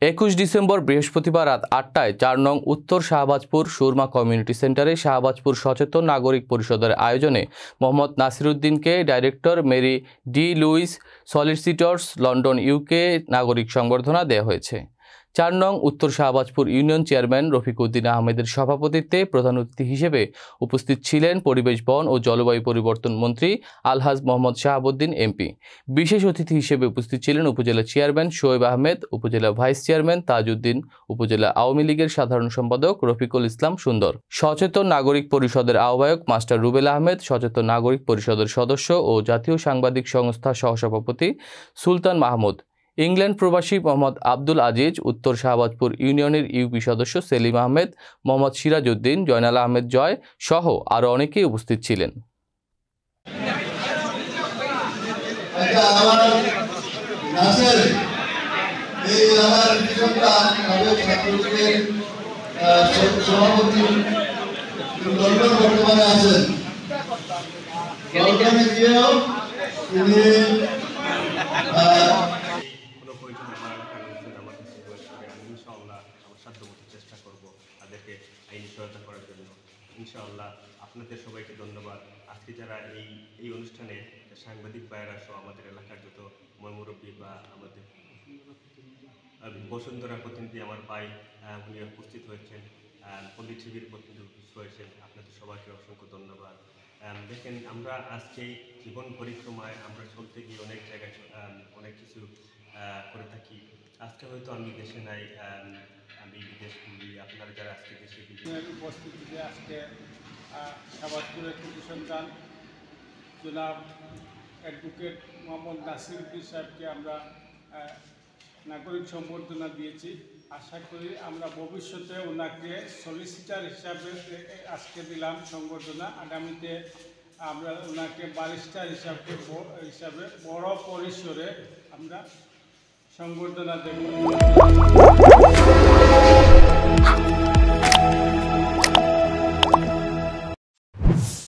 21 December বৃহস্পতিবার রাত 8টায় 4 নং উত্তর শাহবাজপুর সুরমা কমিউনিটি সেন্টারে শাহবাজপুর সচেতন নাগরিক পরিষদের আয়োজনে মোহাম্মদ নাসিরুদ্দিনকে director Mary D Lewis solicitors London UK নাগরিক সংবর্ধনা দেওয়া হয়েছে। 4 নং উত্তর শাহবাজপুর ইউনিয়ন চেয়ারম্যান রফিকউদ্দিন আহমেদের সভাপতিত্বে প্রধান অতিথি হিসেবে উপস্থিত ছিলেন পরিবেশ বন ও জলবায়ু পরিবর্তন মন্ত্রী আলহাজ মোহাম্মদ শাহাবুদ্দিন এমপি। বিশেষ অতিথি হিসেবে উপস্থিত ছিলেন উপজেলা চেয়ারম্যান শোয়েব আহমেদ, উপজেলা ভাইস চেয়ারম্যান তাজউদ্দিন, উপজেলা আওয়ামী লীগের সাধারণ সম্পাদক রফিকুল ইসলাম সুন্দর, সচেতন নাগরিক পরিষদের আহ্বায়ক মাস্টার রুবেল আহমেদ, সচেতন নাগরিক পরিষদের সদস্য ও জাতীয় সাংবাদিক সংস্থা সহসভাপতি সুলতান মাহমুদ, ইংল্যান্ড প্রবাসী মোহাম্মদ আব্দুল আজিজ, উত্তর শাহবাজপুর ইউনিয়নের ইউপি সদস্য সেলিম আহমেদ, মোহাম্মদ সিরাজ উদ্দিন, জয়নাল আহমেদ জয় সহ আরও অনেকেই উপস্থিত ছিলেন। চেষ্টা করব তাদেরকে আইনি সহায়তা করার জন্য। ইনশাআল্লাহ আপনাদের সবাইকে ধন্যবাদ। আজকে যারা এই অনুষ্ঠানে সাংবাদিক ভাইয়েরা সহ আমাদের এলাকার যত মুরব্বী বা আমাদের বসুন্ধরা প্রতিনিধি আমার ভাই উনি উপস্থিত হয়েছেন, পল্লী টিভির প্রতিনিধি হয়েছেন, আপনাদের সবাইকে অসংখ্য ধন্যবাদ। দেখেন, আমরা আজকে জীবন পরিক্রমায় আমরা চলতে গিয়ে অনেক জায়গায় অনেক কিছু করে থাকি। আজকে হয়তো আমি দেশে নাই, আমি বিদেশ ঘুরি, আপনারা যারা আজকে দেশে উপস্থিতিতে আজকে শাহবাজপুরের কৃতি সন্তান জনাব অ্যাডভোকেট মোহাম্মদ নাসিরুদ্দিন সাহেবকে আমরা নাগরিক সম্বর্ধনা দিয়েছি। আশা করি আমরা ভবিষ্যতে ওনাকে সলিসিটার হিসাবে আজকে দিলাম সংবর্ধনা, আগামীতে আমরা ওনাকে ব্যারিস্টার হিসাবে বড় পরিসরে আমরা সংবর্ধনা দেব।